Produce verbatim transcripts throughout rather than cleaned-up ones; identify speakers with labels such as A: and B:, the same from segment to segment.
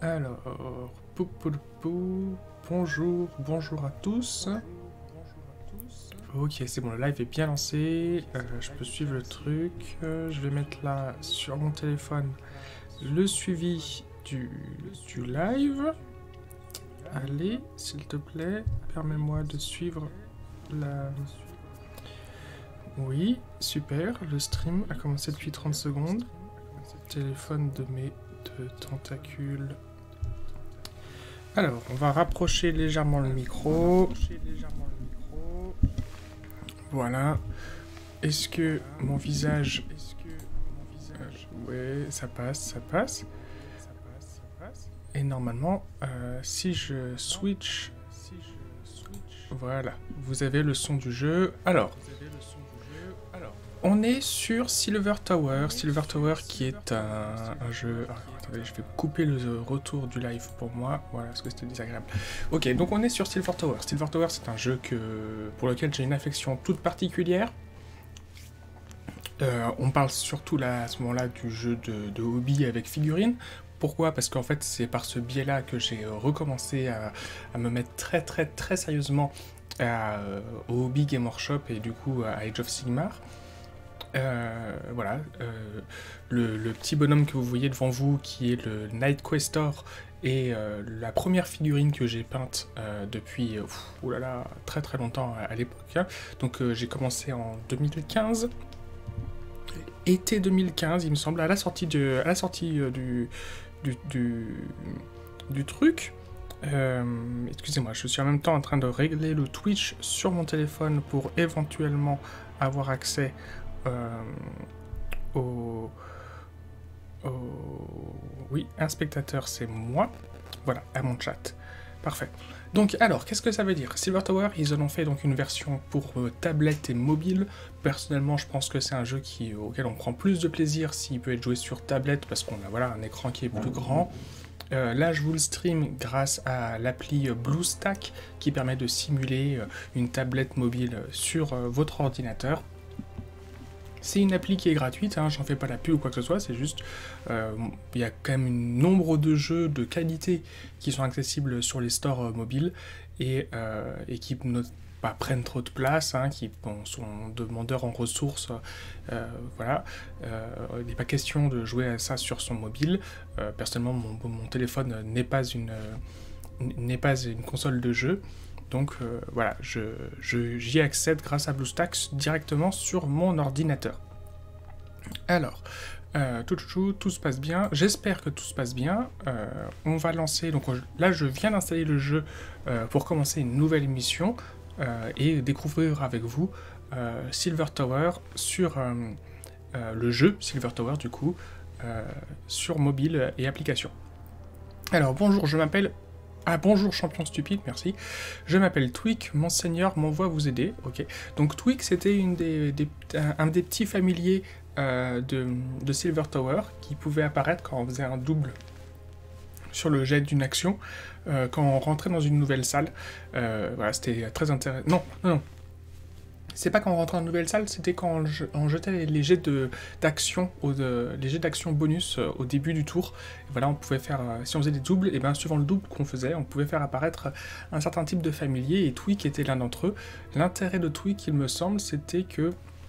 A: Alors, pou, pou, pou, bonjour, bonjour à tous. Ok, c'est bon, le live est bien lancé. Euh, je peux suivre le truc. Euh, je vais mettre là sur mon téléphone le suivi du, du live. Allez, s'il te plaît, permets-moi de suivre la... Oui, super, le stream a commencé depuis trente secondes. Téléphone de mes deux tentacules. Alors, on va rapprocher légèrement le micro. Voilà. Est-ce que mon visage... Euh, ouais, ça passe, ça passe. Et normalement, euh, si je switch... Voilà, vous avez le son du jeu. Alors, on est sur Silver Tower. Silver Tower qui est un, un jeu... Ah, attendez, je vais couper le retour du live pour moi. Voilà, parce que c'était désagréable. Ok, donc on est sur Silver Tower. Silver Tower, c'est un jeu que, pour lequel j'ai une affection toute particulière. Euh, on parle surtout là, à ce moment-là du jeu de, de hobby avec figurines. Pourquoi? Parce qu'en fait, c'est par ce biais-là que j'ai recommencé à, à me mettre très très très sérieusement à, euh, au Hobby Game Workshop et du coup à Age of Sigmar. Euh, voilà, euh, le, le petit bonhomme que vous voyez devant vous, qui est le Night Questor, est euh, la première figurine que j'ai peinte euh, depuis euh, pff, oh là là, très très longtemps à, à l'époque. Hein. Donc euh, j'ai commencé en deux mille quinze, été deux mille quinze, il me semble, à la sortie, de, à la sortie euh, du, du, du, du truc. Euh, excusez-moi, je suis en même temps en train de régler le Twitch sur mon téléphone pour éventuellement avoir accès Euh, au, au... Oui, un spectateur, c'est moi. Voilà, à mon chat. Parfait. Donc, alors, qu'est-ce que ça veut dire? Silver Tower, ils en ont fait donc une version pour euh, tablette et mobile. Personnellement, je pense que c'est un jeu qui, auquel on prend plus de plaisir s'il peut être joué sur tablette, parce qu'on a voilà, un écran qui est plus grand. Euh, là, je vous le stream grâce à l'appli BlueStack, qui permet de simuler euh, une tablette mobile sur euh, votre ordinateur. C'est une appli qui est gratuite, hein, j'en fais pas la pub ou quoi que ce soit, c'est juste, euh, il y a quand même un nombre de jeux de qualité qui sont accessibles sur les stores euh, mobiles et, euh, et qui ne pas prennent trop de place, hein, qui bon, sont demandeurs en ressources, euh, voilà. Euh, il n'est pas question de jouer à ça sur son mobile. Euh, personnellement, mon, mon téléphone n'est pas une, n'est pas une console de jeu. Donc euh, voilà, je, je, j'y accède grâce à BlueStacks directement sur mon ordinateur. Alors, euh, tout, tout, tout se passe bien, j'espère que tout se passe bien. Euh, on va lancer, donc là je viens d'installer le jeu euh, pour commencer une nouvelle émission euh, et découvrir avec vous euh, Silver Tower sur euh, euh, le jeu Silver Tower du coup, euh, sur mobile et application. Alors bonjour, je m'appelle... Ah bonjour champion stupide, merci. Je m'appelle Twig, Monseigneur m'envoie vous aider. Ok. Donc Twig c'était une des, des, un, un des petits familiers euh, de, de Silver Tower qui pouvait apparaître quand on faisait un double sur le jet d'une action, euh, quand on rentrait dans une nouvelle salle. Euh, voilà, c'était très intéressant. Non, non, non. C'est pas quand on rentrait dans une nouvelle salle, c'était quand on, on jetait les, les jets d'action, les jets d'action bonus euh, au début du tour. Et voilà, on pouvait faire, euh, si on faisait des doubles, et bien suivant le double qu'on faisait, on pouvait faire apparaître un certain type de familier, et Twig était l'un d'entre eux. L'intérêt de Twig, il me semble, c'était que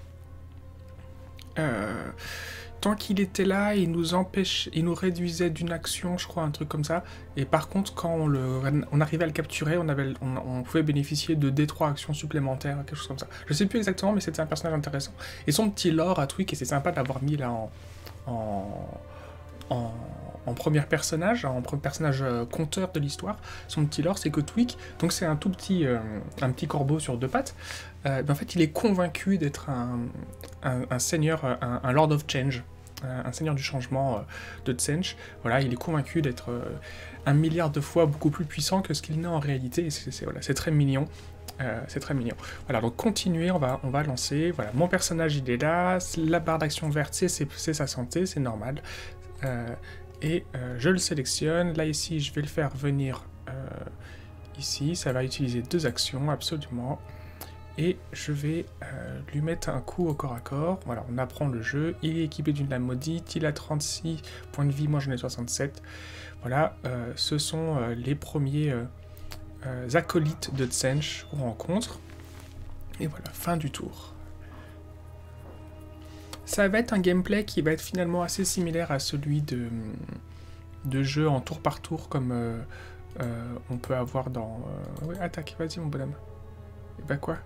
A: euh, tant qu'il était là, il nous empêche, il nous réduisait d'une action, je crois, un truc comme ça. Et par contre, quand on, le, on arrivait à le capturer, on, avait, on, on pouvait bénéficier de D trois actions supplémentaires, quelque chose comme ça. Je sais plus exactement, mais c'était un personnage intéressant. Et son petit lore à Twig, et c'est sympa de l'avoir mis là en, en, en, en premier personnage, en premier personnage euh, conteur de l'histoire. Son petit lore, c'est que Twig, donc c'est un tout petit, euh, un petit corbeau sur deux pattes. Euh, ben en fait, il est convaincu d'être un, un, un seigneur, un, un Lord of Change. Un seigneur du changement euh, de Tsench. Voilà, il est convaincu d'être euh, un milliard de fois beaucoup plus puissant que ce qu'il n'est en réalité, et c'est voilà, très mignon. Euh, c'est très mignon. Voilà, donc continuez, on va, on va lancer. Voilà, mon personnage il est là, la barre d'action verte c'est sa santé, c'est normal. Euh, et euh, je le sélectionne. Là ici, je vais le faire venir euh, ici. Ça va utiliser deux actions, absolument. et je vais euh, lui mettre un coup au corps à corps. Voilà, on apprend le jeu. Il est équipé d'une lame maudite, il a trente-six points de vie, moi j'en ai soixante-sept. Voilà, euh, ce sont euh, les premiers euh, euh, acolytes de Tsench qu'on rencontre. Et voilà, fin du tour. Ça va être un gameplay qui va être finalement assez similaire à celui de, de jeu en tour par tour, comme euh, euh, on peut avoir dans... Euh... Ouais, attaque, vas-y mon bonhomme. Et bah quoi?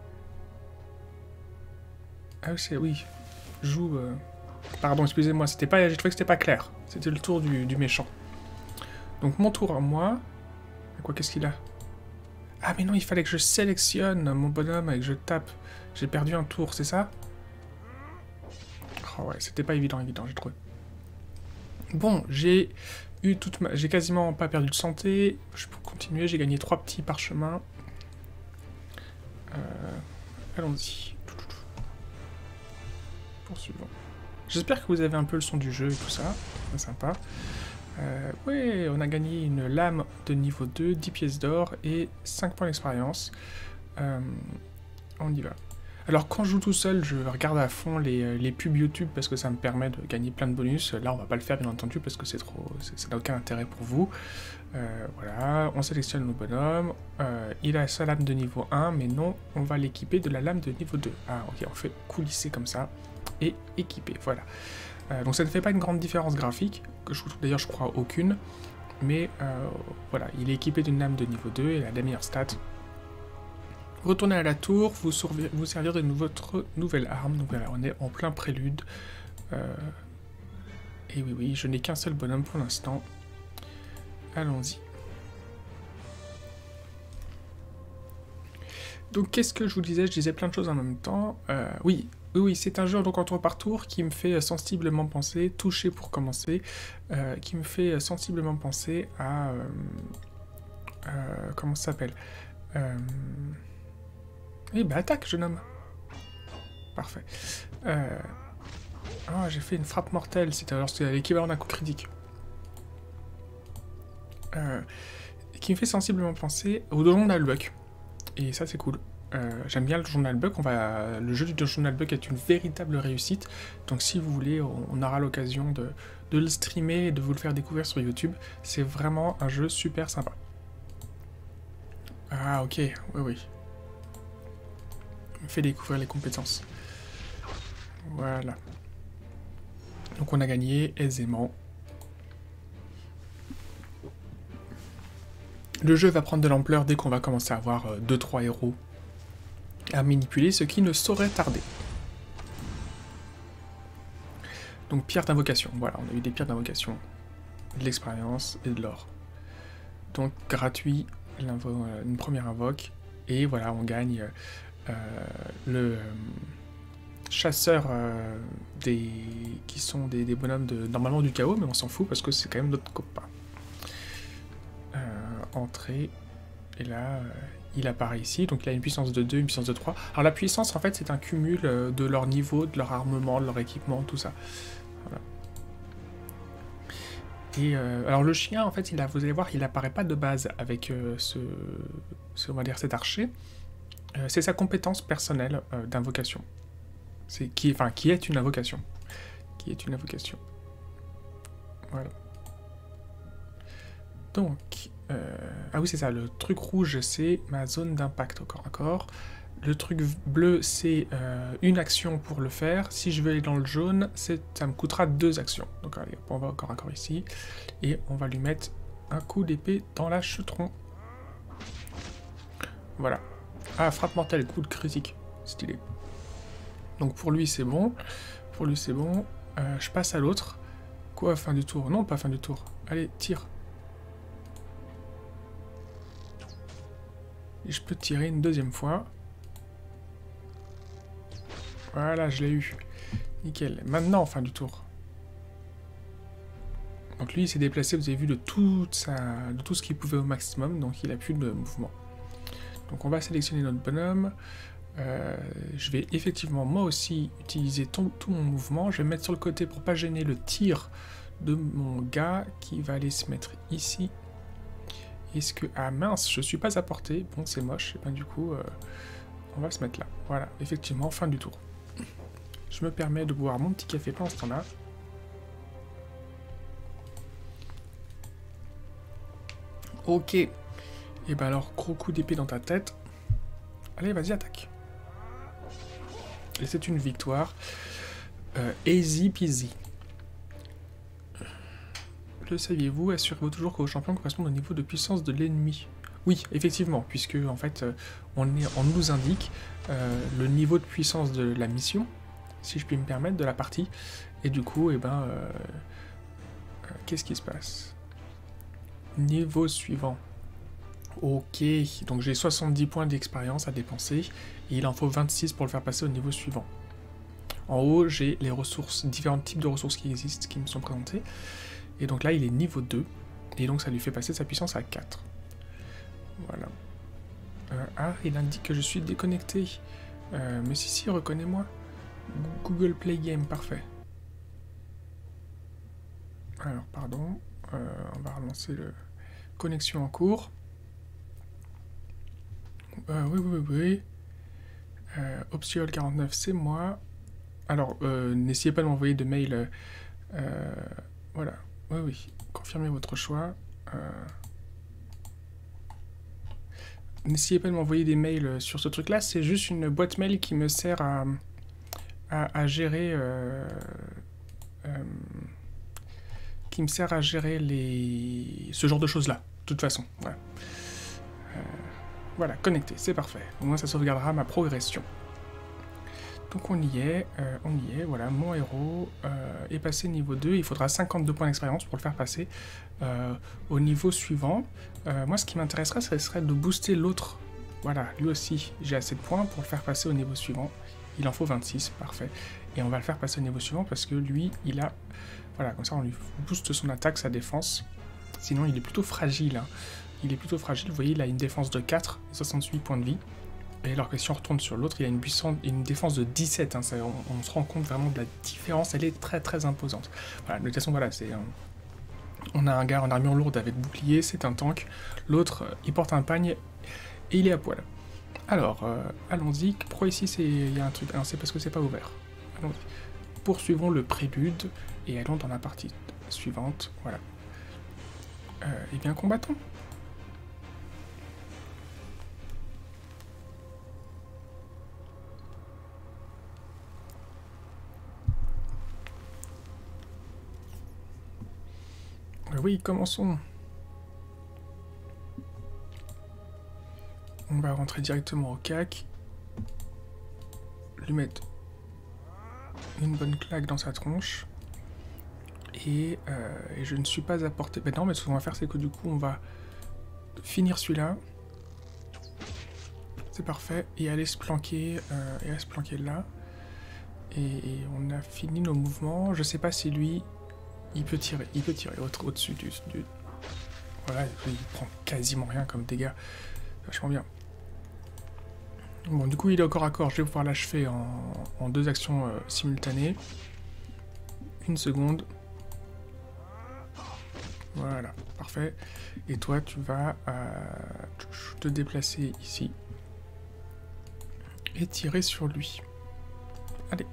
A: Ah oui, oui, joue... Euh... Pardon, excusez-moi, c'était pas... j'ai trouvé que c'était pas clair. C'était le tour du, du méchant. Donc mon tour à moi... Quoi, qu'est-ce qu'il a? Ah mais non, il fallait que je sélectionne mon bonhomme et que je tape. J'ai perdu un tour, c'est ça? Oh ouais, c'était pas évident, évident, j'ai trouvé. Bon, j'ai eu toute ma... j'ai quasiment pas perdu de santé. Je peux continuer, j'ai gagné trois petits parchemins. Euh... Allons-y. Poursuivons. J'espère que vous avez un peu le son du jeu et tout ça. C'est sympa. Euh, ouais, on a gagné une lame de niveau deux, dix pièces d'or et cinq points d'expérience. Euh, on y va. Alors quand je joue tout seul, je regarde à fond les, les pubs YouTube parce que ça me permet de gagner plein de bonus. Là, on va pas le faire bien entendu parce que c'est trop, ça n'a aucun intérêt pour vous. Euh, voilà, on sélectionne nos bonhommes. Euh, il a sa lame de niveau un, mais non, on va l'équiper de la lame de niveau deux. Ah ok, on fait coulisser comme ça et équiper, voilà. Euh, donc ça ne fait pas une grande différence graphique, que je d'ailleurs je crois aucune, mais euh, voilà, il est équipé d'une lame de niveau deux et il a la meilleure stat. Retournez à la tour, vous, vous servir de votre nouvelle arme. Donc voilà, on est en plein prélude. Euh... Et oui, oui, je n'ai qu'un seul bonhomme pour l'instant. Allons-y. Donc qu'est-ce que je vous disais? Je disais plein de choses en même temps. Euh, oui, oui, oui, c'est un jeu donc en tour par tour qui me fait sensiblement penser, toucher pour commencer, euh, qui me fait sensiblement penser à... Euh, euh, comment ça s'appelle euh, Eh ben attaque, jeune homme. Parfait. Euh... Oh, j'ai fait une frappe mortelle, c'était alors c'était l'équivalent d'un coup critique. Euh... Qui me fait sensiblement penser au Donjon d'Albuck. Et ça c'est cool. Euh, J'aime bien le Donjon d'Albuck, on va... le jeu du Donjon d'Albuck est une véritable réussite. Donc si vous voulez, on, on aura l'occasion de, de le streamer et de vous le faire découvrir sur YouTube. C'est vraiment un jeu super sympa. Ah ok, oui oui. Fait découvrir les compétences. Voilà. Donc on a gagné aisément. Le jeu va prendre de l'ampleur dès qu'on va commencer à avoir deux trois héros à manipuler, ce qui ne saurait tarder. Donc pierre d'invocation, voilà, on a eu des pierres d'invocation, de l'expérience et de l'or. Donc gratuit, une première invoque, et voilà, on gagne... Euh, le euh, chasseur euh, des qui sont des, des bonhommes de normalement du chaos, mais on s'en fout parce que c'est quand même notre copain. Euh, entrée, et là euh, il apparaît ici, donc il a une puissance de deux, une puissance de trois. Alors la puissance en fait c'est un cumul euh, de leur niveau, de leur armement, de leur équipement, tout ça. Voilà. Et euh, alors le chien en fait, il a, vous allez voir, il apparaît pas de base avec euh, ce, ce, on va dire cet archer. Euh, c'est sa compétence personnelle euh, d'invocation. C'est qui, enfin, qui est une invocation. Qui est une invocation. Voilà. Donc, euh, ah oui, c'est ça. Le truc rouge, c'est ma zone d'impact au corps à corps. Le truc bleu, c'est euh, une action pour le faire. Si je veux aller dans le jaune, ça me coûtera deux actions. Donc, allez, on va au corps à corps ici. Et on va lui mettre un coup d'épée dans la chutron. Voilà. Ah, frappe mortelle, coup de critique. Stylé. Donc pour lui, c'est bon. Pour lui, c'est bon. Euh, je passe à l'autre. Quoi, fin du tour? Non, pas fin du tour. Allez, tire. Et je peux tirer une deuxième fois. Voilà, je l'ai eu. Nickel. Maintenant, fin du tour. Donc lui, il s'est déplacé, vous avez vu, de tout, sa... de tout ce qu'il pouvait au maximum. Donc il a plus de mouvement. Donc on va sélectionner notre bonhomme. Euh, je vais effectivement moi aussi utiliser tout, tout mon mouvement. Je vais me mettre sur le côté pour pas gêner le tir de mon gars qui va aller se mettre ici. Est-ce que... Ah mince, je suis pas à portée. Bon, c'est moche. Et ben du coup, euh, On va se mettre là. Voilà, effectivement, fin du tour. Je me permets de boire mon petit café pendant ce temps-là. Ok. Et ben alors, gros coup d'épée dans ta tête. Allez, vas-y, attaque. Et c'est une victoire. Euh, easy peasy. Le saviez-vous? Assurez-vous toujours que vos champions correspondent au niveau de puissance de l'ennemi. Oui, effectivement, puisque en fait, euh, on, est, on nous indique euh, le niveau de puissance de la mission, si je puis me permettre, de la partie. Et du coup, eh ben, euh, euh, qu'est-ce qui se passe? Niveau suivant. Ok, donc j'ai soixante-dix points d'expérience à dépenser, et il en faut vingt-six pour le faire passer au niveau suivant. En haut, j'ai les ressources, différents types de ressources qui existent, qui me sont présentées. Et donc là, il est niveau deux, et donc ça lui fait passer sa puissance à quatre. Voilà. Euh, ah, il indique que je suis déconnecté. Euh, mais si, si, reconnais-moi. Google Play Game, parfait. Alors, pardon. Euh, on va relancer le... Connexion en cours. Euh, oui, oui, oui, oui. Euh, Optiol quarante-neuf, c'est moi. Alors, euh, n'essayez pas de m'envoyer de mail. Euh, voilà. Oui, oui. Confirmez votre choix. Euh... N'essayez pas de m'envoyer des mails sur ce truc-là. C'est juste une boîte mail qui me sert à, à, à gérer... Euh, euh, qui me sert à gérer les... ce genre de choses-là, de toute façon. Voilà, euh, voilà, connecté, c'est parfait. Au moins, ça sauvegardera ma progression. Donc on y est, euh, on y est, voilà, mon héros euh, est passé niveau deux, il faudra cinquante-deux points d'expérience pour le faire passer euh, au niveau suivant. Euh, moi ce qui m'intéresserait, ce serait de booster l'autre, voilà, lui aussi j'ai assez de points pour le faire passer au niveau suivant. Il en faut vingt-six, parfait. Et on va le faire passer au niveau suivant parce que lui, il a, voilà, comme ça on lui booste son attaque, sa défense. Sinon il est plutôt fragile, hein. Il est plutôt fragile, vous voyez, il a une défense de quatre et soixante-huit points de vie. Et alors que si on retourne sur l'autre, il a une, puissance, une défense de dix-sept, hein, ça, on, on se rend compte vraiment de la différence, elle est très très imposante. Voilà, de toute façon, voilà, c'est... Un, on a un gars en armure lourde avec bouclier, c'est un tank. L'autre, il porte un pagne et il est à poil. Alors, euh, allons-y. Pourquoi ici, il y a un truc... Alors, c'est parce que c'est pas ouvert. Allons-y. Poursuivons le prélude et allons dans la partie suivante. Voilà. Euh, et bien, combattons. Oui, commençons. On va rentrer directement au C A C. Lui mettre une bonne claque dans sa tronche. Et, euh, et je ne suis pas à portée... Ben non, mais ce qu'on va faire, c'est que du coup, on va finir celui-là. C'est parfait. Et aller se planquer, euh, et aller se planquer là. Et, et on a fini nos mouvements. Je sais pas si lui... Il peut tirer, il peut tirer au-dessus du, du... Voilà, il prend quasiment rien comme dégâts. Vachement bien. Bon, du coup, il est au corps à corps. Je vais pouvoir l'achever en, en deux actions euh, simultanées. Une seconde. Voilà, parfait. Et toi, tu vas euh, te déplacer ici. Et tirer sur lui. Allez.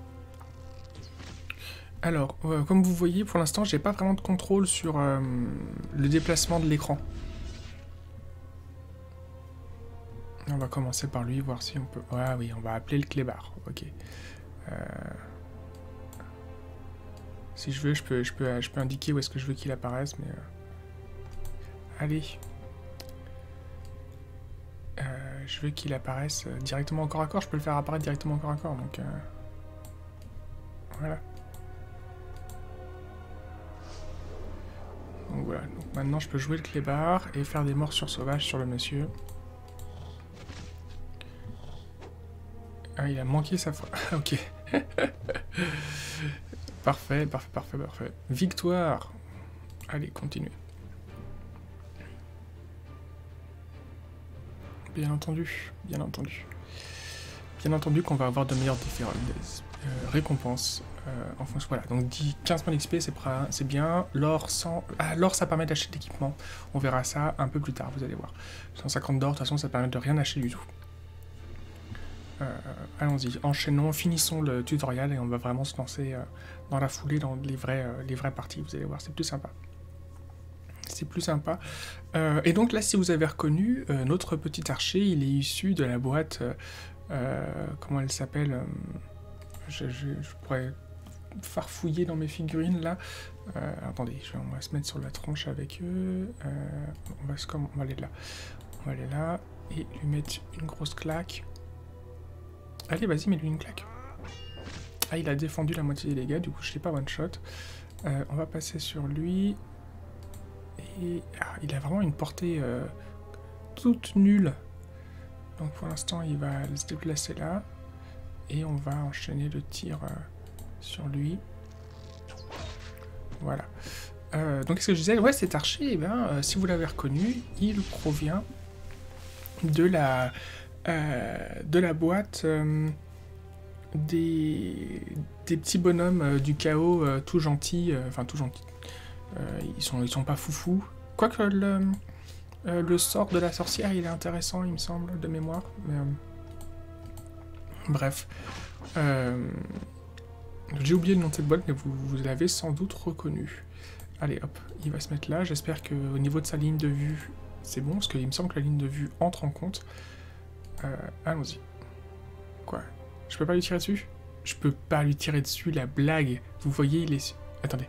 A: Alors, euh, comme vous voyez, pour l'instant, j'ai pas vraiment de contrôle sur euh, le déplacement de l'écran. On va commencer par lui, voir si on peut... Ouais, oui, on va appeler le clébard. Ok. Euh... Si je veux, je peux, je peux, je peux indiquer où est-ce que je veux qu'il apparaisse, mais... Euh... Allez. Euh, je veux qu'il apparaisse directement au corps à corps. Je peux le faire apparaître directement au corps à corps, donc... Euh... Voilà. Donc voilà, donc maintenant je peux jouer le clébard et faire des morsures sauvages sur le monsieur. Ah, il a manqué sa fois. Ok. Parfait, parfait, parfait, parfait. Victoire. Allez, continuez. Bien entendu, bien entendu. Bien entendu qu'on va avoir de meilleures différentes euh, récompenses. Euh, en fonction, voilà, donc quinze points d'X P, c'est bien. L'or, cent... Ah, l'or, ça permet d'acheter de l'équipement. On verra ça un peu plus tard, vous allez voir. cent cinquante d'or, de toute façon, ça permet de rien acheter du tout. Euh, Allons-y, enchaînons, finissons le tutoriel et on va vraiment se lancer euh, dans la foulée, dans les vraies, euh, les vraies parties. Vous allez voir, c'est plus sympa. C'est plus sympa. Euh, et donc là, si vous avez reconnu, euh, notre petit archer, il est issu de la boîte... Euh, euh, comment elle s'appelle euh, je, je, je pourrais farfouiller dans mes figurines, là. Euh, attendez, je, on va se mettre sur la tronche avec eux. Euh, on, va, on va aller là. On va aller là et lui mettre une grosse claque. Allez, vas-y, mets-lui une claque. Ah, il a défendu la moitié des dégâts, du coup, je l'ai pas one-shot. Euh, on va passer sur lui. Et ah, il a vraiment une portée euh, toute nulle. Donc pour l'instant, il va se déplacer là. Et on va enchaîner le tir euh, sur lui. Voilà. Euh, donc, qu'est-ce que je disais? Ouais, cet archer, eh ben, euh, si vous l'avez reconnu, il provient de la, euh, de la boîte euh, des, des petits bonhommes euh, du chaos euh, tout gentils. Enfin, euh, tout gentils. Euh, ils sont, ils sont pas foufous. Quoique le, euh, le sort de la sorcière, il est intéressant, il me semble, de mémoire. Mais, euh, bref. Euh, J'ai oublié le nom de cette boîte, mais vous, vous l'avez sans doute reconnu. Allez, hop, il va se mettre là. J'espère qu'au niveau de sa ligne de vue, c'est bon, parce qu'il me semble que la ligne de vue entre en compte. Euh, Allons-y. Quoi? Je peux pas lui tirer dessus? Je peux pas lui tirer dessus, la blague. Vous voyez, il est... Attendez.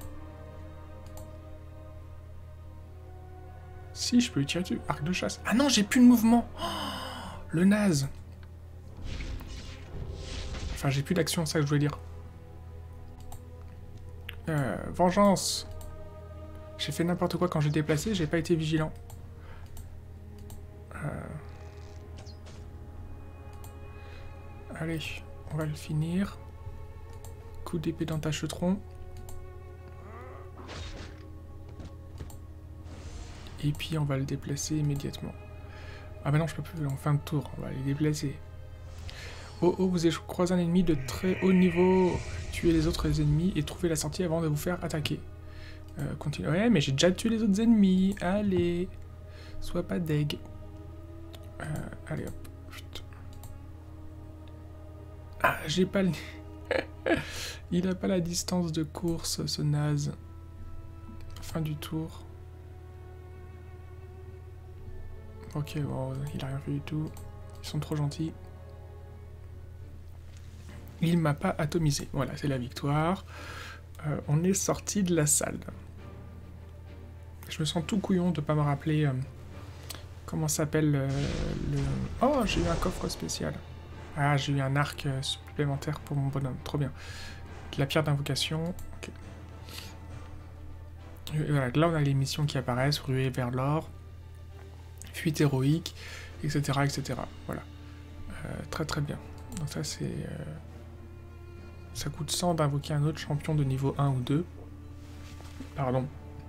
A: Si, je peux lui tirer dessus. Arc de chasse. Ah non, j'ai plus de mouvement. Oh, le naze. Enfin, j'ai plus d'action, c'est ça que je voulais dire. Euh, vengeance. J'ai fait n'importe quoi quand j'ai déplacé, j'ai pas été vigilant. Euh... Allez, on va le finir. Coup d'épée dans ta chetron. Et puis on va le déplacer immédiatement. Ah bah non, je peux plus, en fin de tour, on va les déplacer. Oh oh, vous avez croisé un ennemi de très haut niveau. Tuez les autres ennemis et trouvez la sortie avant de vous faire attaquer. Euh, continue. Ouais, mais j'ai déjà tué les autres ennemis. Allez. Sois pas deg. Euh, allez hop. Putain. Ah, j'ai pas le... Il a pas la distance de course, ce naze. Fin du tour. Ok, bon, il a rien fait du tout. Ils sont trop gentils. Il m'a pas atomisé. Voilà, c'est la victoire. Euh, on est sorti de la salle. Je me sens tout couillon de pas me rappeler euh, comment s'appelle euh, le... Oh, j'ai eu un coffre spécial. Ah, j'ai eu un arc euh, supplémentaire pour mon bonhomme. Trop bien. De la pierre d'invocation. Okay. Voilà, là, on a les missions qui apparaissent. Ruée vers l'or. Fuite héroïque, et cetera, et cetera. Voilà. Euh, très très bien. Donc ça, c'est... Euh... Ça coûte cent d'invoquer un autre champion de niveau un ou deux. Pardon.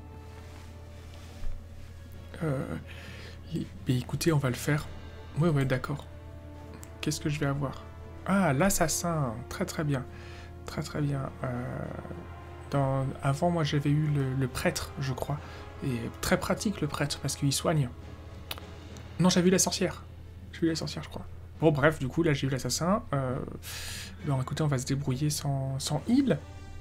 A: Euh, et, mais écoutez, on va le faire. Ouais, ouais, d'accord. Qu'est-ce que je vais avoir? Ah, l'assassin. Très, très bien. Très, très bien. Euh, dans, avant, moi, j'avais eu le, le prêtre, je crois. Et très pratique, le prêtre, parce qu'il soigne. Non, j'avais eu la sorcière. J'ai eu la sorcière, je crois. Bon, bref, du coup, là, j'ai eu l'assassin. Euh... Bon, écoutez, on va se débrouiller sans, sans heal.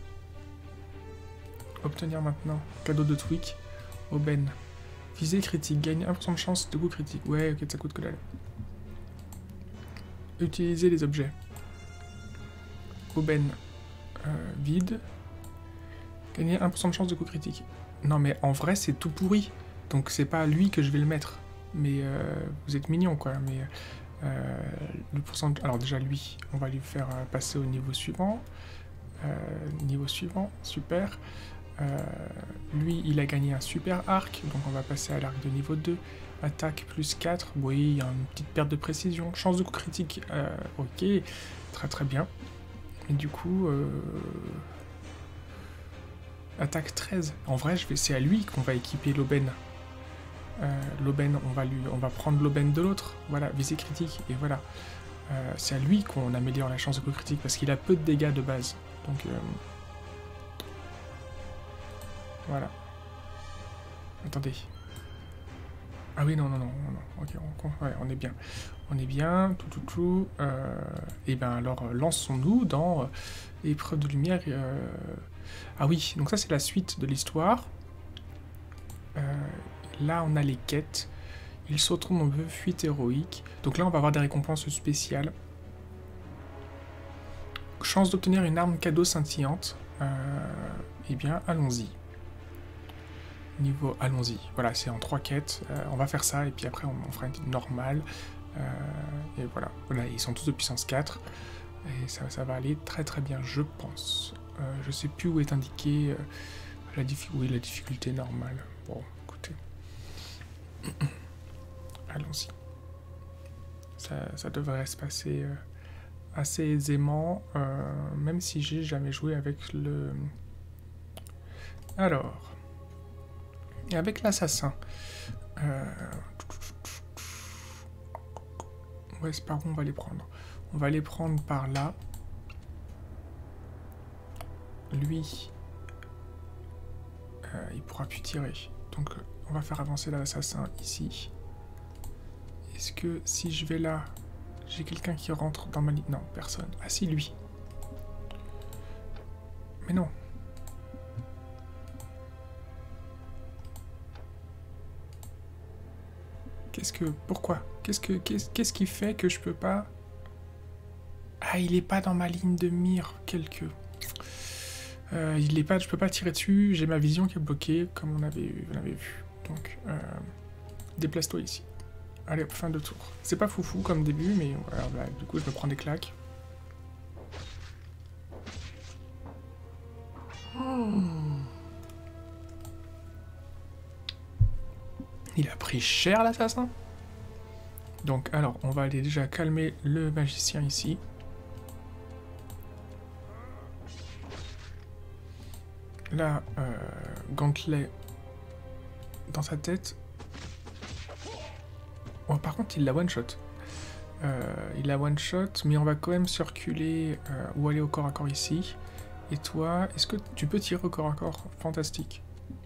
A: Obtenir maintenant. Cadeau de tweak. Aubaine. Visée critique. Gagne un pour cent de chance de coup critique. Ouais, ok, ça coûte que dalle. Utiliser les objets. Aubaine. Euh, vide. Gagner un pour cent de chance de coup critique. Non, mais en vrai, c'est tout pourri. Donc, c'est pas lui que je vais le mettre. Mais euh, vous êtes mignon, quoi. Mais... Euh, le pourcentage... Alors déjà lui, on va lui faire euh, passer au niveau suivant. Euh, niveau suivant, super. Euh, lui, il a gagné un super arc, donc on va passer à l'arc de niveau deux. Attaque plus quatre, oui, il y a une petite perte de précision. Chance de coup critique, euh, ok, très très bien. Et du coup... Euh... Attaque treize. En vrai, je vais... c'est à lui qu'on va équiper l'aubaine. Euh, l'aubaine, on va lui, on va prendre l'aubaine de l'autre, voilà, visée critique, et voilà. Euh, c'est à lui qu'on améliore la chance de coup critique, parce qu'il a peu de dégâts de base. Donc, euh, voilà. Attendez. Ah oui, non, non, non, non, non. Ok, on, ouais, on est bien. On est bien, tout, tout, tout. Euh, et bien alors, euh, lançons-nous dans euh, épreuve de lumière. Euh... Ah oui, donc ça c'est la suite de l'histoire. Euh, là, on a les quêtes. Ils sauteront dans une fuite héroïque. Donc là, on va avoir des récompenses spéciales. Chance d'obtenir une arme cadeau scintillante. Euh, eh bien, allons-y. Niveau, allons-y. Voilà, c'est en trois quêtes. Euh, on va faire ça, et puis après, on, on fera une normale. Euh, et voilà. Voilà, ils sont tous de puissance quatre. Et ça, ça va aller très très bien, je pense. Euh, je sais plus où est indiqué euh, la, oui, la difficulté normale. Bon, écoutez. Allons-y. Ça, ça devrait se passer euh, assez aisément, euh, même si j'ai jamais joué avec le... Alors... Avec l'assassin. Euh... Ouais, c'est par où on va les prendre. On va les prendre par là. Lui, euh, il pourra plus tirer. Donc, on va faire avancer l'assassin ici. Est-ce que si je vais là, j'ai quelqu'un qui rentre dans ma ligne? Non, personne. Ah si, lui. Mais non. Qu'est-ce que... Pourquoi? Qu'est-ce que... Qu'est-ce qu'est-ce qui fait que je peux pas... Ah, il est pas dans ma ligne de mire, quelque... Euh, il est pas... Je peux pas tirer dessus, j'ai ma vision qui est bloquée, comme on avait, on avait vu. Donc, euh, déplace-toi ici. Allez, fin de tour. C'est pas foufou comme début, mais voilà, bah, du coup, je me prends des claques. Hmm. Il a pris cher, l'assassin. Donc, alors, on va aller déjà calmer le magicien ici. Là, euh, gantelet dans sa tête. Oh, par contre, il l'a one-shot. Euh, il a one-shot, mais on va quand même circuler euh, ou aller au corps à corps ici. Et toi, est-ce que tu peux tirer au corps à corps? Fantastique.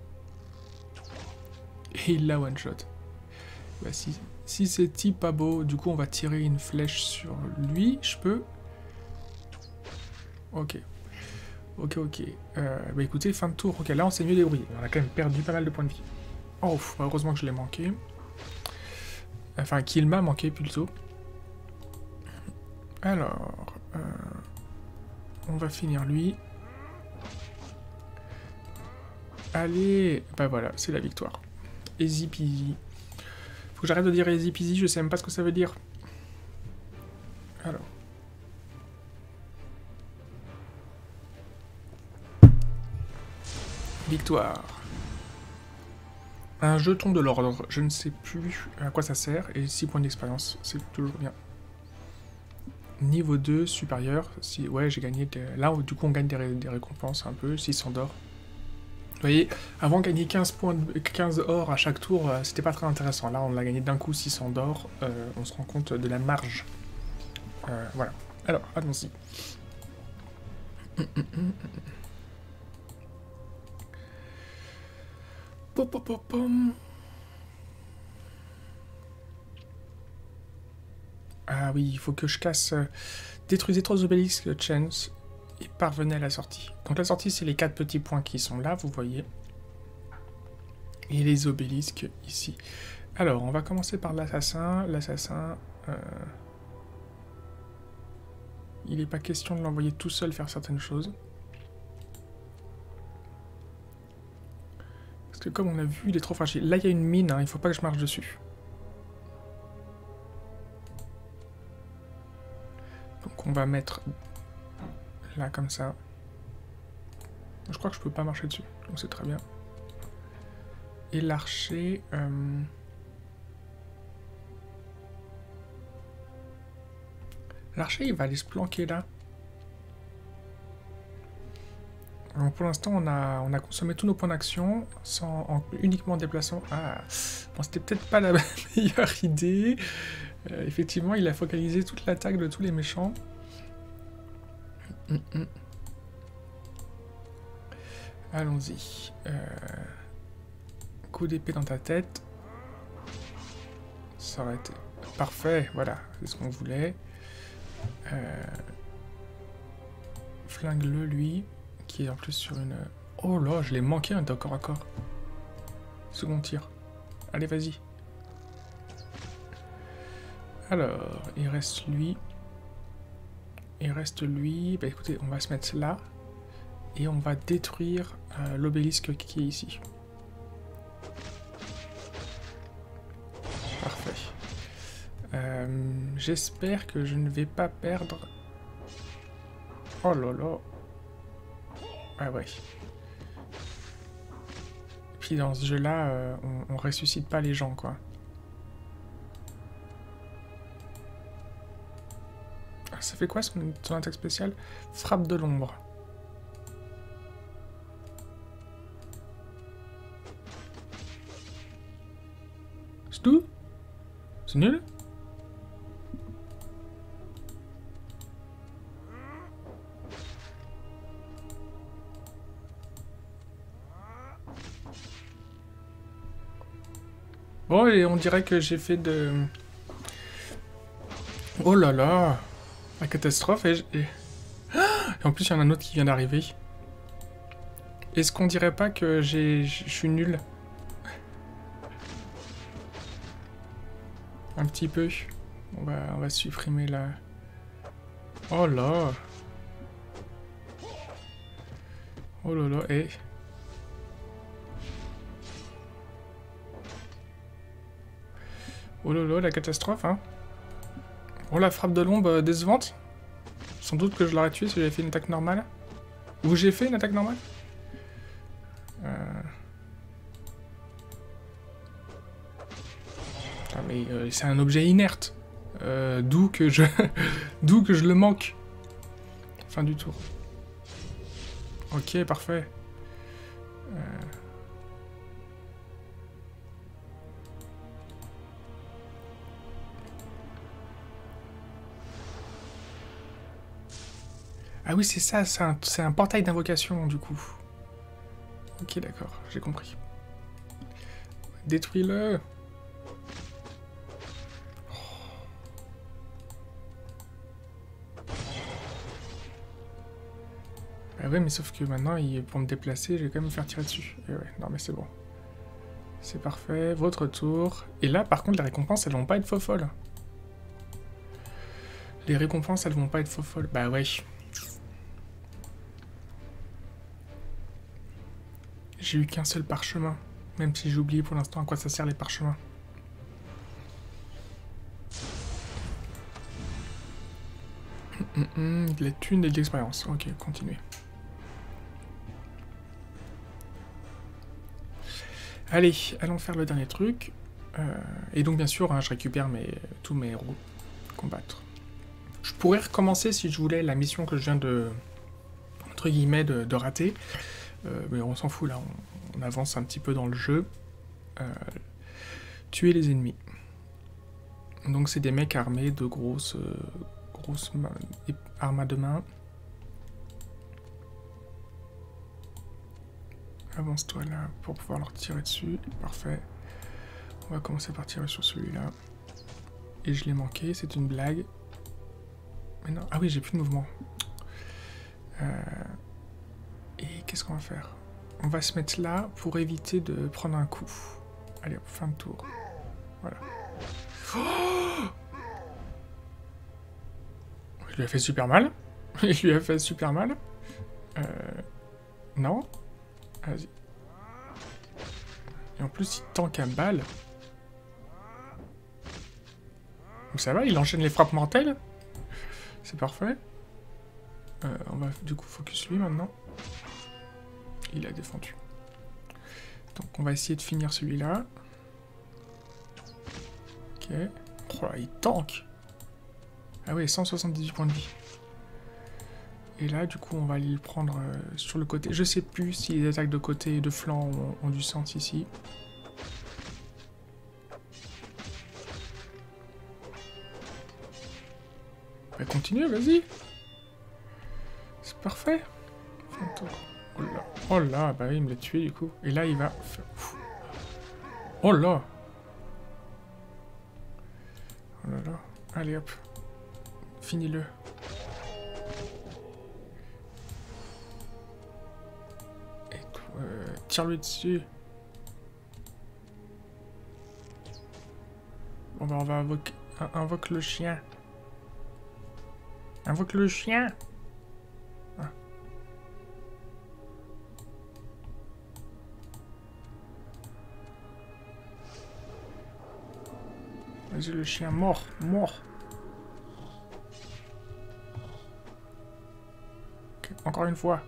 A: Et il l'a one-shot. Bah, si si c'est type pas beau, du coup, on va tirer une flèche sur lui. Je peux? Ok. Ok, ok. Euh, bah écoutez, fin de tour. Ok, là, on s'est mieux débrouillé. On a quand même perdu pas mal de points de vie. Oh, heureusement que je l'ai manqué. Enfin, qu'il m'a manqué, plutôt. Alors... Euh, on va finir lui. Allez. Bah voilà, c'est la victoire. Easy peasy. Faut que j'arrête de dire easy peasy, je sais même pas ce que ça veut dire. Alors. Victoire. Un jeton de l'ordre, je ne sais plus à quoi ça sert, et six points d'expérience, c'est toujours bien. Niveau deux, supérieur, si, ouais, j'ai gagné, des... là du coup on gagne des, ré... des récompenses un peu, six cents d'or. Vous voyez, avant gagner quinze points de... quinze or à chaque tour, euh, c'était pas très intéressant. Là on a gagné d'un coup six cents d'or, euh, on se rend compte de la marge. Euh, voilà, alors, allons-y. Pom, pom, pom, pom. Ah oui, il faut que je casse... Euh, détruisez trois obélisques chance et parvenez à la sortie. Donc la sortie, c'est les quatre petits points qui sont là, vous voyez. Et les obélisques ici. Alors, on va commencer par l'assassin. L'assassin... Euh... Il n'est pas question de l'envoyer tout seul faire certaines choses. Parce que comme on a vu, il est trop fragile. Là, il y a une mine, hein, il ne faut pas que je marche dessus. Donc on va mettre là comme ça. Je crois que je peux pas marcher dessus, donc c'est très bien. Et l'archer... Euh... L'archer, il va aller se planquer là. Donc pour l'instant, on a, on a consommé tous nos points d'action sans en, uniquement en déplaçant... Ah, bon, c'était peut-être pas la meilleure idée. Euh, effectivement, il a focalisé toute l'attaque de tous les méchants. Mm -mm. Allons-y. Euh... Coup d'épée dans ta tête. ça aurait été parfait, voilà, c'est ce qu'on voulait. Euh... Flingue-le, lui, qui est en plus sur une... Oh là, je l'ai manqué un corps à corps. Second tir. Allez, vas-y. Alors, il reste lui. Il reste lui. Bah écoutez, on va se mettre là. Et on va détruire euh, l'obélisque qui est ici. Parfait. Euh, J'espère que je ne vais pas perdre... Oh là là. Ah ouais. Puis dans ce jeu-là, euh, on, on ressuscite pas les gens, quoi. Ah, ça fait quoi son, son attaque spéciale? Frappe de l'ombre. C'est tout? C'est nul? Bon, et on dirait que j'ai fait de... Oh là là! La catastrophe, et... Et, et en plus, il y en a un autre qui vient d'arriver. Est-ce qu'on dirait pas que j'ai... je suis nul? Un petit peu. On va, on va supprimer la... Oh là! Oh là là, et... Oh là là, la catastrophe, hein. Oh, la frappe de l'ombre euh, décevante. Sans doute que je l'aurais tué si j'avais fait une attaque normale. Ou j'ai fait une attaque normale euh... Ah, mais euh, c'est un objet inerte. Euh, D'où que je... D'où que je le manque. Fin du tour. Ok, parfait. Euh... Ah oui, c'est ça, c'est un, un portail d'invocation, du coup. Ok, d'accord, j'ai compris. Détruis-le. Ah ouais, mais sauf que maintenant, il, pour me déplacer, je vais quand même me faire tirer dessus. Et ouais, non mais c'est bon. C'est parfait, votre tour. Et là, par contre, les récompenses, elles vont pas être faux folles. Les récompenses, elles vont pas être faux folles. Bah ouais. J'ai eu qu'un seul parchemin, même si j'ai oublié pour l'instant à quoi ça sert les parchemins. Mmh, mmh, de la thune et de l'expérience. Ok, continuez. Allez, allons faire le dernier truc. Euh, et donc bien sûr, hein, je récupère mes, tous mes héros. Combattre. Je pourrais recommencer si je voulais la mission que je viens de, entre guillemets, de, de rater. Euh, mais on s'en fout là, on, on avance un petit peu dans le jeu. Euh, tuer les ennemis. Donc c'est des mecs armés de grosses, euh, grosses armes à deux mains. Avance-toi là pour pouvoir leur tirer dessus. Parfait. On va commencer par tirer sur celui-là. Et je l'ai manqué, c'est une blague. Mais non, ah oui, j'ai plus de mouvement. Euh... Et qu'est-ce qu'on va faire? On va se mettre là pour éviter de prendre un coup. Allez, fin de tour. Voilà. Oh, je lui ai fait super mal. Je lui ai fait super mal. Euh... Non. Vas-y. Et en plus, il tank à balle. Donc ça va, il enchaîne les frappes mortelles. C'est parfait. Euh, on va du coup focus lui maintenant. Il a défendu. Donc on va essayer de finir celui-là. Ok. Oh là, il tank. Ah ouais, cent soixante-dix-huit points de vie. Et là, du coup, on va aller le prendre euh, sur le côté. Je sais plus si les attaques de côté et de flanc ont, ont du sens ici. Bah continue, vas-y. C'est parfait. Oh là, oh là, bah oui, il me l'a tué du coup. Et là, il va faire... Oh là. Allez hop. Finis-le. Et toi, euh, tire-lui dessus. Bon bah on va invoquer, invoque le chien. Invoque le chien. Ah. Vas-y le chien, mort, mort. Okay, encore une fois.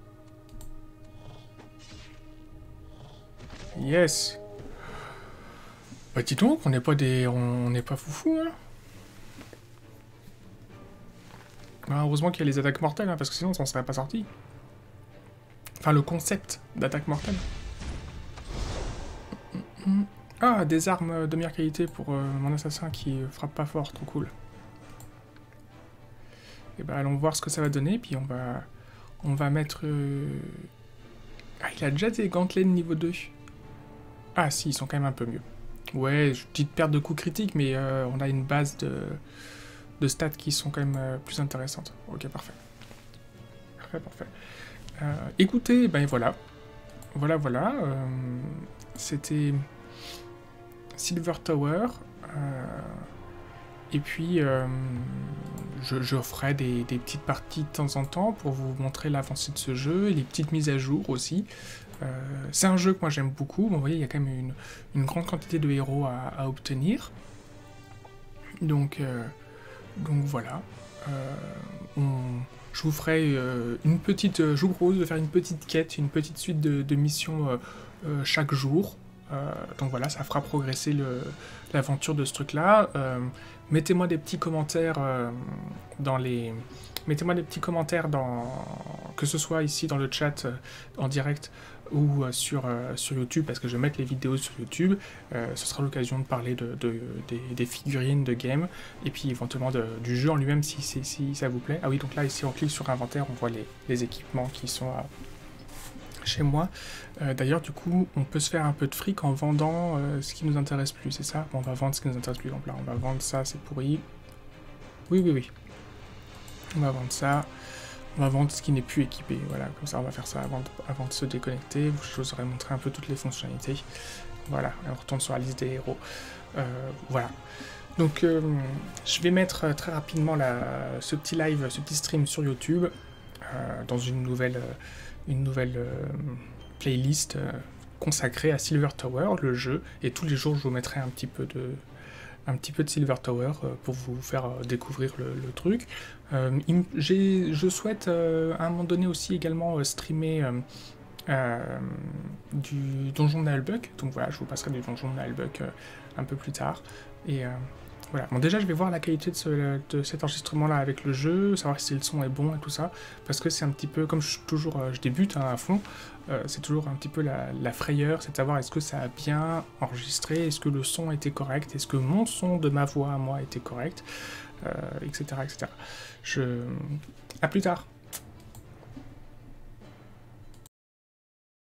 A: Yes. Bah dis donc, on n'est pas des... on n'est pas foufou, hein. Ah, heureusement qu'il y a les attaques mortelles, hein, parce que sinon ça ne serait pas sorti. Enfin, le concept d'attaque mortelle. Ah, des armes de meilleure qualité pour euh, mon assassin qui frappe pas fort, trop cool. Et bah allons voir ce que ça va donner, puis on va... On va mettre... Euh... Ah, il a déjà des gantelets de niveau deux. Ah si, ils sont quand même un peu mieux. Ouais, petite perte de coups critiques, mais euh, on a une base de... de stats qui sont quand même euh, plus intéressantes. Ok, parfait. Parfait, parfait. Euh, écoutez, ben voilà. Voilà, voilà. Euh, C'était Silver Tower. Euh, et puis, euh, je, je ferai des, des petites parties de temps en temps pour vous montrer l'avancée de ce jeu et les petites mises à jour aussi. Euh, C'est un jeu que moi j'aime beaucoup. Bon, vous voyez, il y a quand même une, une grande quantité de héros à, à obtenir. Donc... Euh, Donc voilà, euh, on, je vous ferai euh, une petite, euh, je vous propose de faire une petite quête, une petite suite de, de missions euh, euh, chaque jour. Euh, donc voilà, ça fera progresser l'aventure de ce truc-là. Euh, Mettez-moi des petits commentaires euh, dans les, mettez-moi des petits commentaires dans, que ce soit ici dans le chat euh, en direct ou euh, sur, euh, sur YouTube, parce que je vais mettre les vidéos sur YouTube. Euh, ce sera l'occasion de parler de, de, des, des figurines de game, et puis éventuellement de, du jeu en lui-même si, si, si ça vous plaît. Ah oui, donc là, ici, on clique sur inventaire, on voit les, les équipements qui sont à, chez moi. Euh, D'ailleurs, du coup, on peut se faire un peu de fric en vendant euh, ce qui nous intéresse plus, c'est ça? Bon, on va vendre ce qui nous intéresse plus. Donc là, on va vendre ça, c'est pourri. Oui, oui, oui. On va vendre ça. On va vendre ce qui n'est plus équipé. Voilà, comme ça, on va faire ça avant de, avant de se déconnecter. Je vous aurais montré un peu toutes les fonctionnalités. Voilà, et on retourne sur la liste des héros. Euh, voilà. Donc, euh, je vais mettre très rapidement la, ce petit live, ce petit stream sur YouTube, euh, dans une nouvelle... Euh, une nouvelle euh, playlist euh, consacrée à Silver Tower, le jeu, et tous les jours je vous mettrai un petit peu de, un petit peu de Silver Tower euh, pour vous faire euh, découvrir le, le truc. Euh, je souhaite euh, à un moment donné aussi également euh, streamer euh, euh, du Donjon de Nullbuck, donc voilà, je vous passerai du Donjon de Nullbuck euh, un peu plus tard, et euh, voilà. Bon, déjà, je vais voir la qualité de, ce, de cet enregistrement-là avec le jeu, savoir si le son est bon et tout ça, parce que c'est un petit peu, comme je, toujours, euh, je débute hein, à fond, euh, c'est toujours un petit peu la, la frayeur, c'est de savoir est-ce que ça a bien enregistré, est-ce que le son était correct, est-ce que mon son de ma voix à moi était correct, euh, et cetera, et cetera. Je... À plus tard.